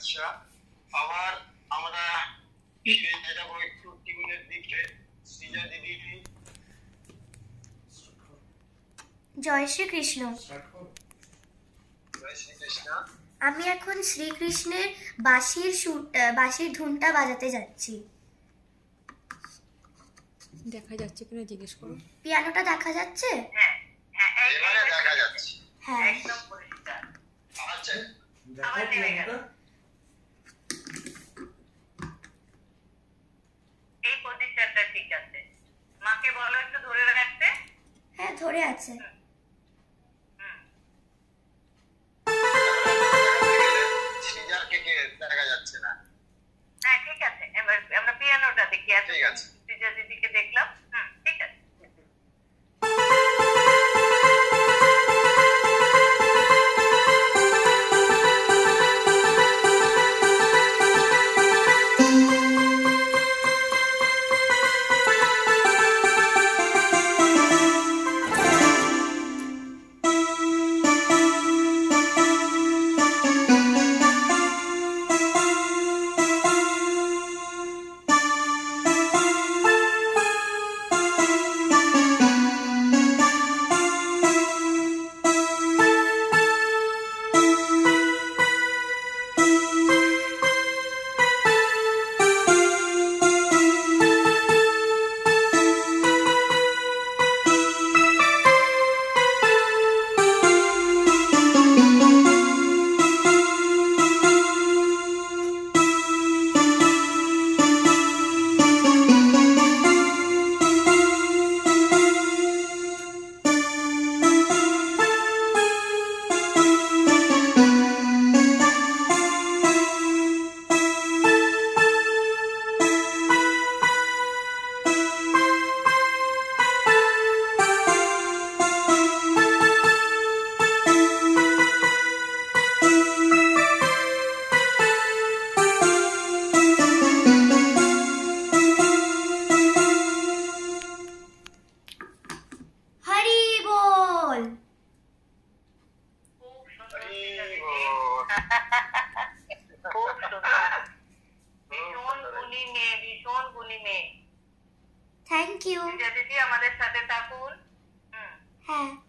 আচ্ছা, আবার আমরা ফিরে যাব একটু টিউনের দিকে। শ্রীজা দিদি। জয় শ্রী কৃষ্ণ। জয় শ্রী কৃষ্ণ। আমি এখন শ্রীকৃষ্ণের বাঁশির ধুনটা বাজাতে যাচ্ছি। দেখা যাচ্ছে কিনা জিজ্ঞেস করো। পিয়ানোটা দেখা যাচ্ছে? হ্যাঁ হ্যাঁ এবারে দেখা যাচ্ছে। হ্যাঁ একদম পরিষ্কার। আচ্ছা, আবার নেমে গেল। এই পজিশনটা ঠিক আছে। মাকে বলো একটু ধরে রাখতে। হ্যাঁ ধরে আছে। শ্রীজাকে দেখা যাচ্ছে না। হ্যাঁ ঠিক আছে, এবার আমরা পিয়ানোটা দেখি। ঠিক আছে। শ্রীজা দিদিকে দেখলাম। ঠিক আছে। Thank you. দিদি আমাদের সাথে থাকুন। হ্যাঁ।